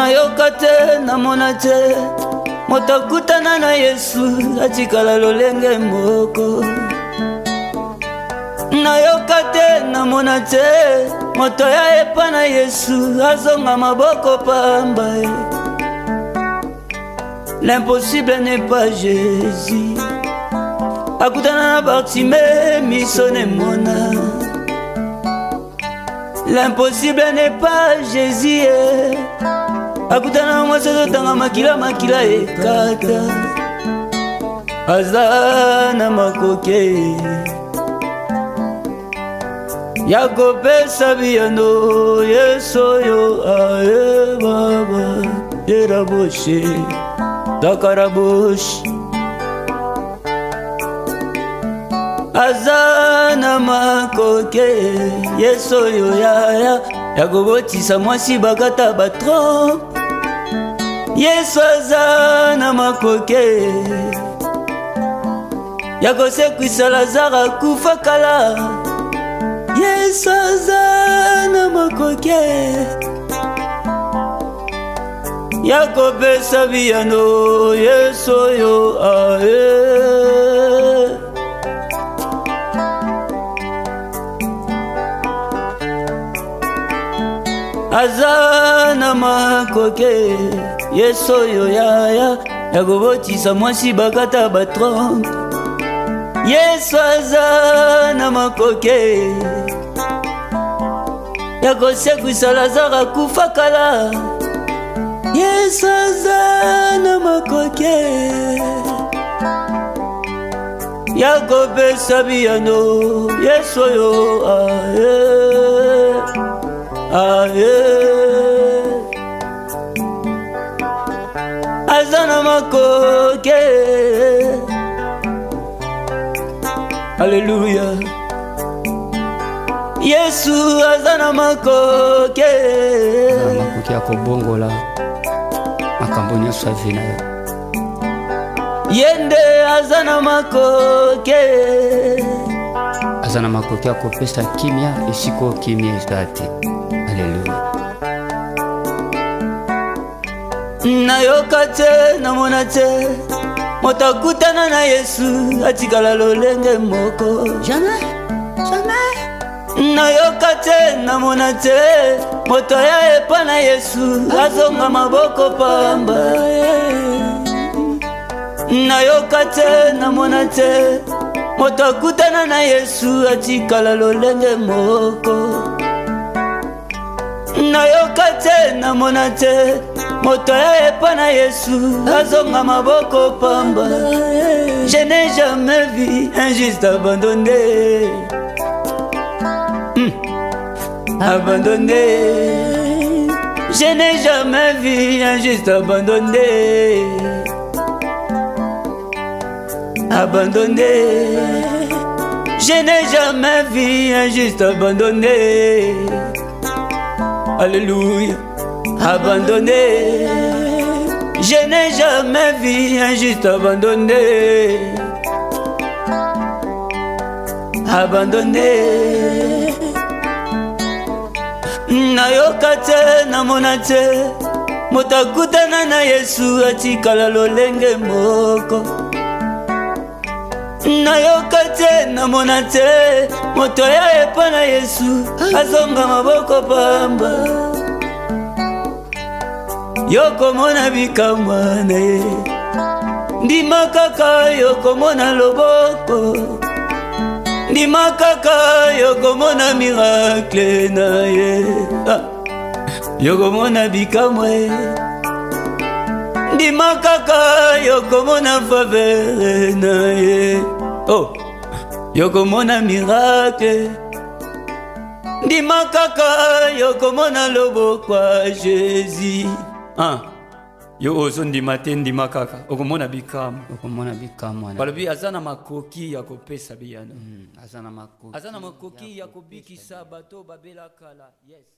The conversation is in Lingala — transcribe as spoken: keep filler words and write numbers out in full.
nayoka te namona te moto akutana na Yesu atikala lolenge moko. Nayoka te namona te moto ya epa na Yesu azonga maboko pamba. L'impossible n'est pas Jésus. Akutana na Bartimée miso ne mona. L'impossible n'est pas Jésus. Akutana na mwasi azotanga makila makila ekata. Aza na makoke ya kopesa biyano Yesu yo ae baba yeraboshe dakarabosh. Aza na makoke Yesu yo yaya ya kobotisa mwasi bakata batro. Yesu aza na makoke ya kosekwisa Lazare akufa kala. Yesu aza na makoke ya kopesa biyano Yesu yo ae. Aza na makoke Yesu yo yaya ya kobotisa mwasi bakata batro. Yesu aza na makoke ya kosekwisa Lazare akufa kala. Yesu aza na makoke ya kopesa biyano Yesu yo ae ae. Aza na makoke. Alléluia. Yesu aza na makoke. Aza na makoke ya kobongola makambo nyonso avi na yo. Yende aza na makoke. Aza na makoke ya kopesa kimia esiko kimia eza te. Alléluia. Nayoka te namona te moto akutana na Yesu atikala lolenge moko. Jamais, jamais. Nayoka te namona te moto ya epa na Yesu azonga maboko pamba. Nayoka te namona te moto akutana na Yesu atikala lolenge moko. Nayoka te namona te moto ya epa na Yesu azonga maboko pamba. Je n'ai jamais vu un juste abandonné. Mmh. Abandonné. Je n'ai jamais vu un juste abandonné. Abandonné. Je n'ai jamais vu un juste abandonné. Alléluia. Abandonné. Je n'ai jamais vu un juste abandonné. Abandonné. Nayoka te namona te moto akutana na Yesu atikala lolenge moko. Nayoka te namona te moto ya epa na Yesu azonga maboko pamba. Yoko mona bikamwa na ye ndima kaka yoko mona loboko. Ndima kaka yoko mona miracle na ye. Ah. Yoko mona bikamwa ye ndima kaka yoko mona faveur na ye. Oh, yoko mona miracle ndima kaka yoko mona loboko a Jésus. Ah, yo ozo ndima te ndima kaka okomona bikamu. Okomona bikamu. Balobi aza na makoki ya kopesa biyano. Mm, aza na makoki. Aza na makoki ya kobikisa bato babela kala. Yes.